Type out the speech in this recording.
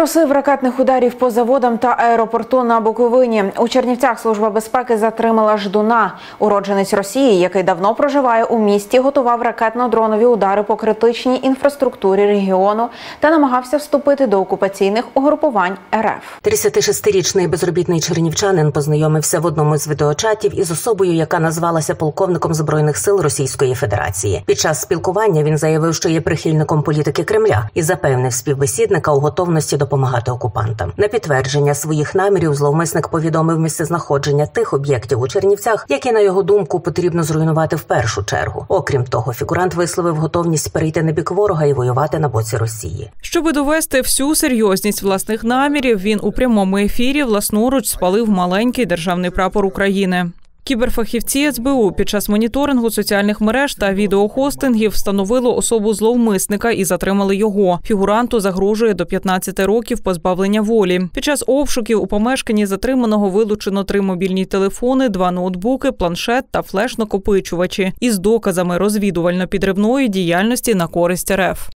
Натрусив ракетних ударів по заводам та аеропорту на Буковині. У Чернівцях Служба безпеки затримала Ждуна. Уродженець Росії, який давно проживає у місті, готував ракетно-дронові удари по критичній інфраструктурі регіону та намагався вступити до окупаційних угрупувань РФ. 36-річний безробітний чернівчанин познайомився в одному з відеочатів із особою, яка назвалася полковником Збройних сил Російської Федерації. Під час спілкування він заявив, що є прихильником політики Кремля і запевнив співбесідника у готовності допомагати окупантам. На підтвердження своїх намірів зловмисник повідомив місцезнаходження тих об'єктів у Чернівцях, які, на його думку, потрібно зруйнувати в першу чергу. Окрім того, фігурант висловив готовність перейти на бік ворога і воювати на боці Росії. Щоби довести всю серйозність власних намірів, він у прямому ефірі власноруч спалив маленький державний прапор України. Кіберфахівці СБУ під час моніторингу соціальних мереж та відеохостингів встановили особу зловмисника і затримали його. Фігуранту загрожує до 15 років позбавлення волі. Під час обшуків у помешканні затриманого вилучено 3 мобільні телефони, 2 ноутбуки, планшет та флеш-накопичувачі із доказами розвідувально-підривної діяльності на користь РФ.